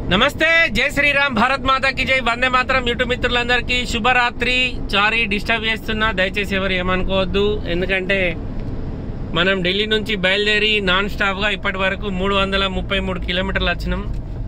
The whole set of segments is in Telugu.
నమస్తే, జై శ్రీరామ్, భారత్ మాతా కి జై, వందే మాతరం. యూట్యూబ్ మిత్రులందరికీ శుభరాత్రి. సారీ డిస్టర్బ్ చేస్తున్నా, దయచేసి ఎవరు ఏమనుకోవద్దు. ఎందుకంటే మనం ఢిల్లీ నుంచి బయలుదేరి నాన్ స్టాప్ గా ఇప్పటి వరకు 333 కిలోమీటర్లు వచ్చినాం.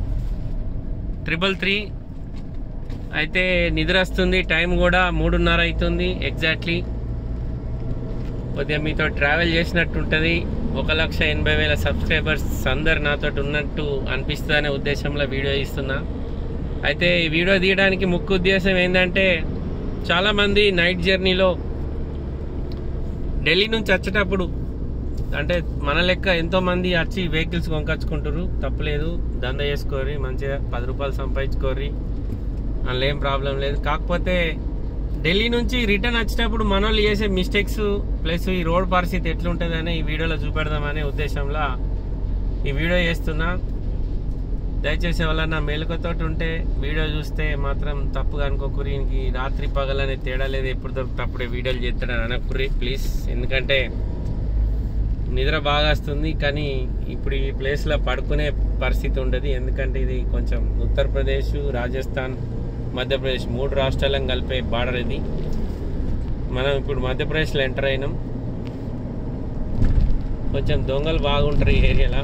333 అయితే నిద్ర వస్తుంది. టైం కూడా 3:30 అవుతుంది ఎగ్జాక్ట్లీ. కొద్దిగా మీతో ట్రావెల్ చేసినట్టు ఉంటుంది. 1,80,000 సబ్స్క్రైబర్స్ అందరు నాతో ఉన్నట్టు అనిపిస్తుంది అనే ఉద్దేశంలో వీడియో ఇస్తున్నా. అయితే ఈ వీడియో తీయడానికి ముఖ్య ఉద్దేశం ఏంటంటే, చాలామంది నైట్ జర్నీలో ఢిల్లీ నుంచి వచ్చేటప్పుడు, అంటే మన లెక్క ఎంతోమంది వచ్చి వెహికల్స్ కొనుకొచ్చుకుంటారు. తప్పులేదు, దంద చేసుకోరి, మంచిగా 10 రూపాయలు సంపాదించుకోరి, అందులో ఏం ప్రాబ్లం లేదు. కాకపోతే ఢిల్లీ నుంచి రిటర్న్ వచ్చేటప్పుడు మన వాళ్ళు చేసే మిస్టేక్స్ ప్లస్ ఈ రోడ్ పరిస్థితి ఎట్లుంటుందని ఈ వీడియోలో చూపెడదామనే ఉద్దేశంలో ఈ వీడియో చేస్తున్నా. దయచేసి ఎవరన్నా మేలుకతోటి ఉంటే వీడియో చూస్తే మాత్రం తప్పుగా అనుకోకురి. ఈ రాత్రి పగలనే తేడా లేదు, ఎప్పుడు దొరికితే అప్పుడే వీడియోలు చేస్తాడని అనకుర్రి ప్లీజ్. ఎందుకంటే నిద్ర బాగా వస్తుంది, కానీ ఇప్పుడు ఈ ప్లేస్లో పడుకునే పరిస్థితి ఉండదు. ఎందుకంటే ఇది కొంచెం ఉత్తరప్రదేశ్, రాజస్థాన్, మధ్యప్రదేశ్ 3 రాష్ట్రాలను కలిపే బార్డర్ ఇది. మనం ఇప్పుడు మధ్యప్రదేశ్లో ఎంటర్ అయినాం. కొంచెం దొంగలు బాగుంటారు ఈ ఏరియాలో.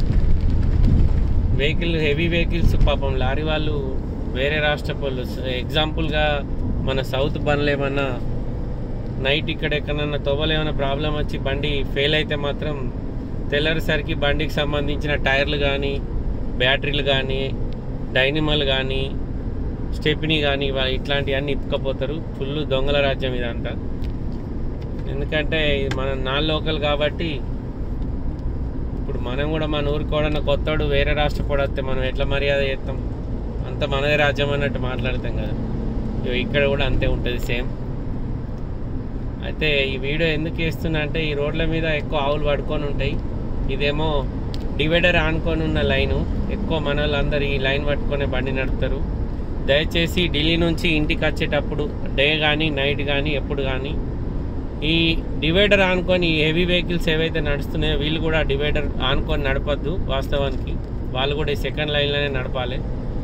హెవీ వెహికల్స్, పాపం లారీ వాళ్ళు, వేరే రాష్ట్ర వాళ్ళు. ఎగ్జాంపుల్గా మన సౌత్ బండ్లు ఏమన్నా నైట్ ఇక్కడ ఎక్కడన్నా తోవలు ఏమైనా ప్రాబ్లం వచ్చి బండి ఫెయిల్ అయితే మాత్రం తెల్లరిసరికి బండికి సంబంధించిన టైర్లు కానీ, బ్యాటరీలు కానీ, డైనమోలు కానీ, స్టెప్నీ కానీ ఇట్లాంటివన్నీ ఇప్పుకపోతారు. ఫుల్ దొంగల రాజ్యం ఇదంతా. ఎందుకంటే మనం నాన్ లోకల్ కాబట్టి, ఇప్పుడు మనం కూడా మన ఊరికి కూడా కొత్తోడు వేరే రాష్ట్ర వస్తే మనం ఎట్లా మర్యాద చేస్తాం? అంత మనదే రాజ్యం అన్నట్టు మాట్లాడతాం కదా. ఇక్కడ కూడా అంతే ఉంటుంది సేమ్. అయితే ఈ వీడియో ఎందుకు వేస్తున్నా అంటే, ఈ రోడ్ల మీద ఎక్కువ ఆవులు పడుకొని ఉంటాయి. ఇదేమో డివైడర్ ఆనుకొని ఉన్న లైను. ఎక్కువ మన వాళ్ళందరూ ఈ లైన్ పట్టుకొని బండి నడుపుతారు. దయచేసి ఢిల్లీ నుంచి ఇంటికి వచ్చేటప్పుడు డే కానీ నైట్ కానీ ఎప్పుడు కానీ ఈ డివైడర్ ఆనుకొని హెవీ వెహికల్స్ ఏవైతే నడుస్తున్నాయో వీళ్ళు కూడా డివైడర్ ఆనుకొని నడపద్దు. వాస్తవానికి వాళ్ళు కూడా ఈ సెకండ్ లైన్లోనే నడపాలి.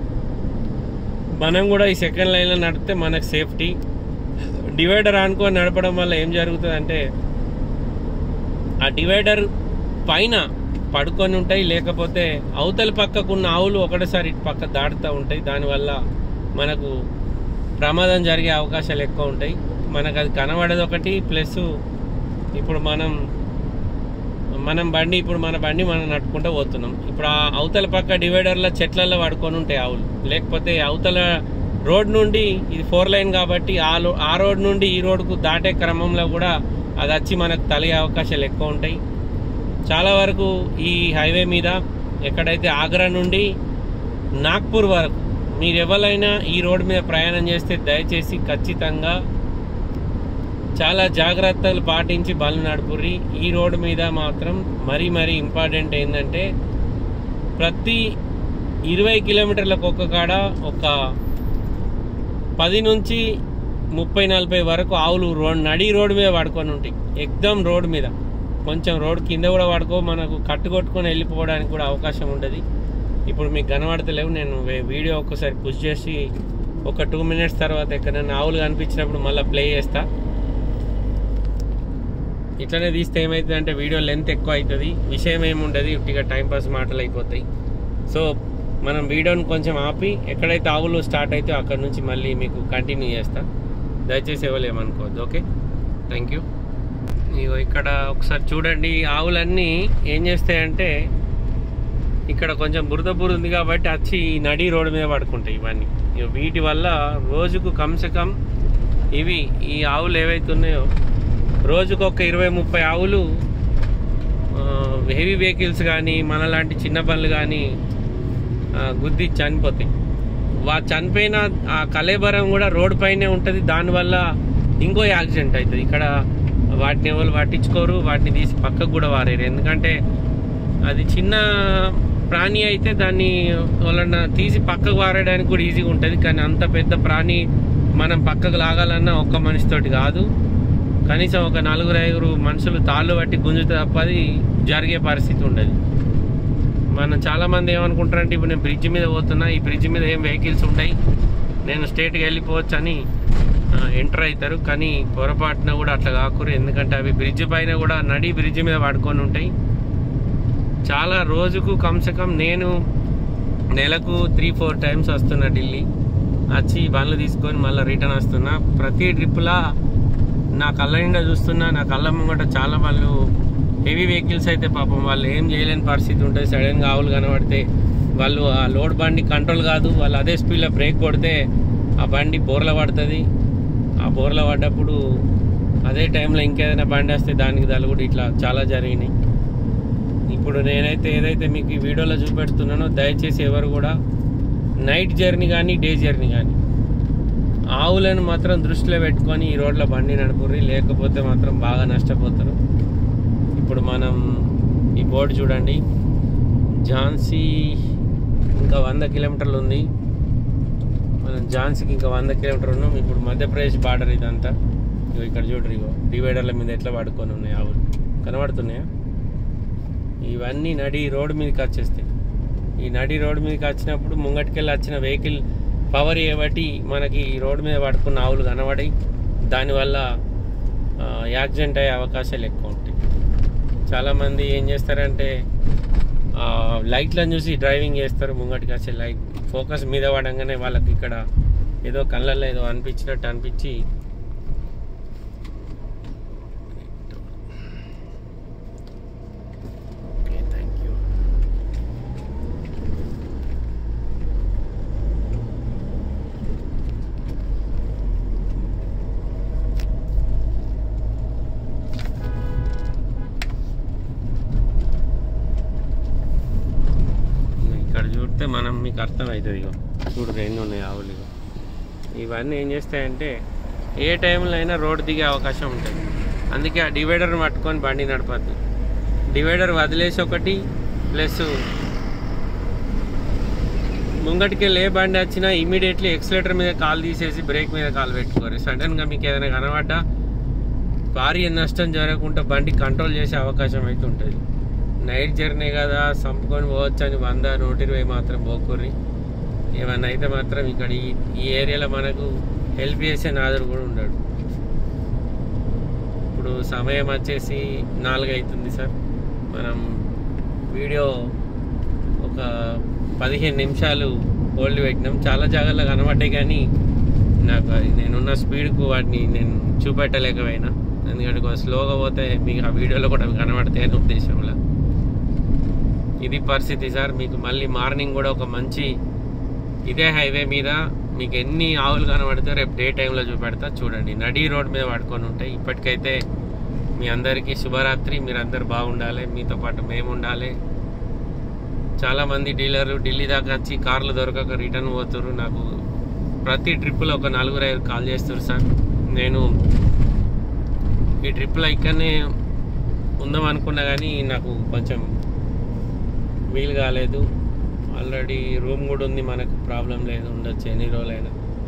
మనం కూడా ఈ సెకండ్ లైన్లో నడిపితే మనకు సేఫ్టీ. డివైడర్ ఆనుకొని నడపడం వల్ల ఏం జరుగుతుందంటే, ఆ డివైడర్ పైన పడుకొని ఉంటాయి, లేకపోతే అవతల పక్కకున్న ఆవులు ఒకటేసారి ఇటు పక్క దాటుతూ ఉంటాయి. దానివల్ల మనకు ప్రమాదం జరిగే అవకాశాలు ఎక్కువ ఉంటాయి. మనకు అది కనబడేది ఒకటి, ప్లస్ ఇప్పుడు మన బండి మనం నడుపుకుంటూ పోతున్నాం. ఇప్పుడు ఆ అవతల పక్క డివైడర్ల చెట్లలో పడుకొని ఉంటాయి ఆవులు. లేకపోతే అవతల రోడ్ నుండి, ఇది 4 లైన్ కాబట్టి ఆ రోడ్ నుండి ఈ రోడ్కు దాటే క్రమంలో కూడా అది వచ్చి మనకు తలిగే అవకాశాలు ఎక్కువ ఉంటాయి. చాలా వరకు ఈ హైవే మీద ఎక్కడైతే ఆగ్రా నుండి నాగ్పూర్ వరకు మీరు ఎవరైనా ఈ రోడ్డు మీద ప్రయాణం చేస్తే దయచేసి ఖచ్చితంగా చాలా జాగ్రత్తలు పాటించి బండ్లు నడుపుర్రి. ఈ రోడ్డు మీద మాత్రం మరీ ఇంపార్టెంట్ ఏంటంటే, ప్రతి 20 కిలోమీటర్లకు ఒక్క కాడ ఒక 10 నుంచి 30-40 వరకు ఆవులు నడి రోడ్డు మీద పడుకొని ఉంటాయి. ఎగ్దమ్ రోడ్డు మీద, కొంచెం రోడ్ కింద కూడా పడుకో, మనకు కట్టుకొట్టుకొని వెళ్ళిపోవడానికి కూడా అవకాశం ఉంటుంది. ఇప్పుడు మీకు కనబడతలేవు, నేను వీడియో ఒక్కసారి పుష్ చేసి ఒక 2 మినిట్స్ తర్వాత ఎక్కడైనా ఆవులు కనిపించినప్పుడు మళ్ళీ ప్లే చేస్తా. ఇట్లనే తీస్తే ఏమవుతుంది అంటే వీడియో లెంత్ ఎక్కువ అవుతుంది, విషయం ఏముండదు, ఉట్టిగా టైంపాస్ మాటలు అయిపోతాయి. సో మనం వీడియోని కొంచెం ఆపి ఎక్కడైతే ఆవులు స్టార్ట్ అయితే అక్కడ నుంచి మళ్ళీ మీకు కంటిన్యూ చేస్తా. దయచేసి ఎవరు ఏమనుకోవద్దు. Okay, thank you. ఇగో ఇక్కడ ఒకసారి చూడండి, ఆవులన్నీ ఏం చేస్తాయంటే, ఇక్కడ కొంచెం బురద ఉంది కాబట్టి వచ్చి ఈ నడి రోడ్డు మీద పడుకుంటాయి ఇవన్నీ. వీటి వల్ల రోజుకు కమ్సే ఈ ఆవులు ఏవైతే ఉన్నాయో రోజుకు ఒక 20-30 ఆవులు హెవీ వెహికల్స్ కానీ మనలాంటి చిన్న బండ్లు కానీ గుద్ది చనిపోతాయి. చనిపోయిన ఆ కలేబరం కూడా రోడ్డు పైనే ఉంటుంది. దానివల్ల ఇంకో యాక్సిడెంట్ అవుతుంది. ఇక్కడ వాటిని ఎవరు పట్టించుకోరు, వాటిని తీసి పక్కకు కూడా వారేరు. ఎందుకంటే అది చిన్న ప్రాణి అయితే దాన్ని వాళ్ళని తీసి పక్కకు వారేయడానికి కూడా ఈజీగా ఉంటుంది. కానీ అంత పెద్ద ప్రాణి మనం పక్కకు లాగాలన్నా ఒక్క మనిషితోటి కాదు, కనీసం ఒక 4-5 మనుషులు తాళ్ళు బట్టి గుంజుతే తప్ప అది జరిగే పరిస్థితి ఉండదు. మనం చాలామంది ఏమనుకుంటారంటే ఇప్పుడు నేను బ్రిడ్జ్ మీద పోతున్నా, ఈ బ్రిడ్జ్ మీద ఏం వెహికల్స్ ఉంటాయి, నేను స్ట్రేట్గా వెళ్ళిపోవచ్చు అని ఎంటర్ అవుతారు. కానీ పొరపాటున కూడా అట్లా కాకూరు. ఎందుకంటే అవి బ్రిడ్జ్ పైన కూడా నడి బ్రిడ్జ్ మీద పడుకొని ఉంటాయి. చాలా రోజుకు కమ్సే కమ్ నేను నెలకు 3-4 టైమ్స్ వస్తున్నా ఢిల్లీ. వచ్చి బండ్లు తీసుకొని మళ్ళీ రిటర్న్ వస్తున్నా. ప్రతి ట్రిప్లా నా కళ్ళ నిండా చూస్తున్నా. నా కళ్ళ ముంగట చాలా వాళ్ళు హెవీ వెహికల్స్ అయితే పాపం వాళ్ళు ఏం చేయలేని పరిస్థితి ఉంటుంది. సడన్గా ఆవులు కనబడితే వాళ్ళు ఆ లోడ్ బండి కంట్రోల్ కాదు, వాళ్ళు అదే స్పీడ్లో బ్రేక్ కొడితే ఆ బండి బోర్ల పడుతుంది. ఆ బోర్ల పడ్డప్పుడు అదే టైంలో ఇంకేదైనా బండి వస్తే దానికి తలుగుడు ఇట్లా చాలా జరిగినాయి. ఇప్పుడు నేనైతే ఏదైతే మీకు ఈ వీడియోలో చూపెడుతున్నానో దయచేసి ఎవరు కూడా నైట్ జర్నీ కానీ డే జర్నీ కానీ ఆవులను మాత్రం దృష్టిలో పెట్టుకొని ఈ రోడ్ల బండి నడుపుర్రి, లేకపోతే మాత్రం బాగా నష్టపోతారు. ఇప్పుడు మనం ఈ బోర్డు చూడండి, ఝాన్సీ ఇంకా 100 కిలోమీటర్లు ఉంది. మనం ఝాన్సీకి ఇంకా 100 కిలోమీటర్లు ఉన్నాం. ఇప్పుడు మధ్యప్రదేశ్ బార్డర్ ఇదంతా. ఇగో ఇక్కడ చూడరు, ఇగో డివైడర్ల మీద ఎట్లా పడుకొని ఉన్నాయి ఆవులు కనబడుతున్నాయా. ఇవన్నీ నడి రోడ్డు మీదకి వచ్చేస్తాయి. ఈ నడి రోడ్డు మీదకి వచ్చినప్పుడు ముంగటికెళ్ళి వచ్చిన వెహికల్ పవర్ ఏబట్టి మనకి ఈ రోడ్డు మీద పడుకున్న ఆవులు కనబడి దానివల్ల యాక్సిడెంట్ అయ్యే అవకాశాలు ఎక్కువ ఉంటాయి. చాలామంది ఏం చేస్తారంటే లైట్లను చూసి డ్రైవింగ్ చేస్తారు. ముంగటికి వచ్చే లైట్ ఫోకస్ మీద పడంగానే వాళ్ళకి ఇక్కడ ఏదో కళ్ళల్లో ఏదో అనిపించినట్టు అనిపించి మనం మీకు అర్థమవుతుంది. ఇగో చూడు ఎన్ని ఉన్నాయి ఆవులు. ఇగో ఇవన్నీ ఏం చేస్తాయంటే ఏ టైంలో అయినా రోడ్డు దిగే అవకాశం ఉంటుంది. అందుకే ఆ డివైడర్ని పట్టుకొని బండి నడపద్దు. డివైడర్ వదిలేసి ఒకటి ప్లస్ ముంగటికి ఏ బండి వచ్చినా ఇమీడియట్లీ ఎక్సలేటర్ మీద కాలు తీసేసి బ్రేక్ మీద కాలు పెట్టుకోరు. సడన్గా మీకు ఏదైనా కనబడ్డా భారీ నష్టం జరగకుండా బండి కంట్రోల్ చేసే అవకాశం అయితే ఉంటుంది. నైట్ జర్నీ కదా సంపుకొని పోవచ్చు అని 100-120 మాత్రం పోకూర్రి. ఏమన్నా అయితే మాత్రం ఇక్కడ ఈ ఏరియాలో మనకు హెల్ప్ చేసే నాదుడు కూడా ఉన్నాడు. ఇప్పుడు సమయం వచ్చేసి 4 అవుతుంది సార్. మనం వీడియో ఒక 15 నిమిషాలు హోల్డ్ పెట్టినాం. చాలా జాగాల్లో కనబడ్డాయి కానీ నాకు నేనున్న స్పీడ్కు వాటిని నేను చూపెట్టలేకపోయినా. ఎందుకంటే కొంచెం స్లోగా పోతే మీకు ఆ వీడియోలో కూడా కనబడతాయి అనే ఉద్దేశంలో. ఇది పరిస్థితి సార్. మీకు మళ్ళీ మార్నింగ్ కూడా ఒక మంచి ఇదే హైవే మీద మీకు ఎన్ని ఆవులు కనబడితే రేపు డే టైంలో చూపెడతా చూడండి. నడి రోడ్ మీద పడుకొని ఉంటాయి. ఇప్పటికైతే మీ అందరికీ శుభరాత్రి. మీరందరూ బాగుండాలి, మీతో పాటు మేము ఉండాలి. చాలామంది డీలర్లు ఢిల్లీ దాకా వచ్చి కార్లు దొరకక రిటర్న్ పోతున్నారు. నాకు ప్రతి ట్రిప్లో ఒక 4-5 కాల్ చేస్తారు సార్. నేను ఈ ట్రిప్లో ఇక్కడనే ఉందాం అనుకున్నా కానీ నాకు కొంచెం వీలు కాలేదు. ఆల్రెడీ రూమ్ కూడా ఉంది, మనకు ప్రాబ్లం లేదు, ఉండొచ్చు ఎన్ని రోజులైనా.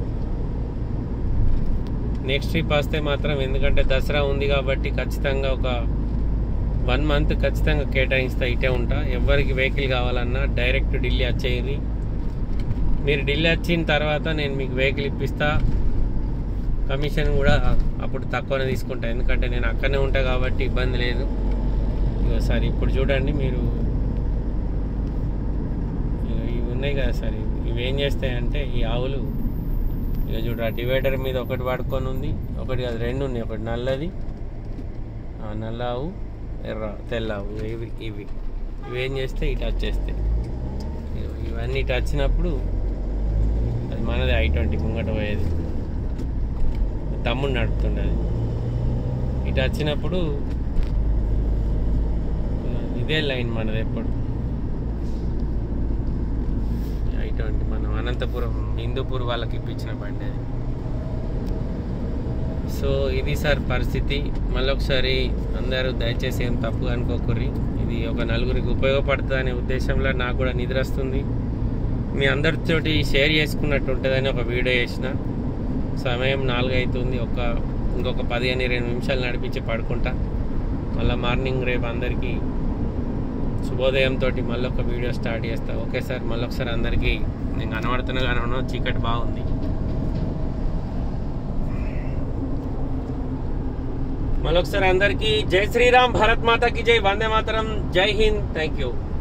నెక్స్ట్ ట్రిప్ వస్తే మాత్రం ఎందుకంటే దసరా ఉంది కాబట్టి ఖచ్చితంగా ఒక 1 మంత్ ఖచ్చితంగా కేటాయిస్తా. ఇటే ఉంటా. ఎవరికి వెహికల్ కావాలన్నా డైరెక్ట్ ఢిల్లీ వచ్చేది. మీరు ఢిల్లీ వచ్చిన తర్వాత నేను మీకు వెహికల్ ఇప్పిస్తా. కమిషన్ కూడా అప్పుడు తక్కువనే తీసుకుంటా, ఎందుకంటే నేను అక్కడనే ఉంటా కాబట్టి ఇబ్బంది లేదు. సార్ ఇప్పుడు చూడండి, మీరు ఇవి ఉన్నాయి కదా సార్, ఇవి ఏం చేస్తాయంటే ఈ ఆవులు ఇక చూడ డివైడర్ మీద ఒకటి పడుకొని ఉంది, ఒకటి కాదు 2 ఉన్నాయి. ఒకటి నల్లది, నల్ల ఆవు, తెల్ల ఆవు. ఇవి ఏం చేస్తే ఇటు వచ్చేస్తాయి. ఇవన్నీ ఇటు వచ్చినప్పుడు అది మనది I-20 ముంగట పోయేది, తమ్ముడు నడుపుతుండేది. ఇటు వచ్చినప్పుడు ఇదే లైన్ మనది ఎప్పుడు I-20. మనం అనంతపురం హిందూపూర్ వాళ్ళకి ఇప్పించిన బండి అది. సో ఇది సార్ పరిస్థితి. మళ్ళొకసారి అందరూ దయచేసి ఏం తప్పు అనుకోకుర్రి. ఇది ఒక నలుగురికి ఉపయోగపడుతుంది అనే ఉద్దేశంలో నాకు కూడా నిద్ర వస్తుంది. మీ అందరితోటి షేర్ చేసుకున్నట్టు ఉంటుందని ఒక వీడియో చేసిన. సమయం 4 అవుతుంది. ఇంకొక 15-20 నిమిషాలు నడిపించి పడుకుంటా. మళ్ళీ మార్నింగ్ రేపు అందరికీ శుభోదయం తోటి మళ్ళీ ఒక వీడియో స్టార్ట్ చేస్తా. ఓకే సార్, మళ్ళీ ఒకసారి అందరికీ నేను కనబడుతున్నా కానీ చీకటి బాగుంది. మళ్ళొకసారి అందరికీ జై శ్రీరామ్, భారత్ మాతాకి జై, వందే మాతరం, జై హింద్, థ్యాంక్ యూ.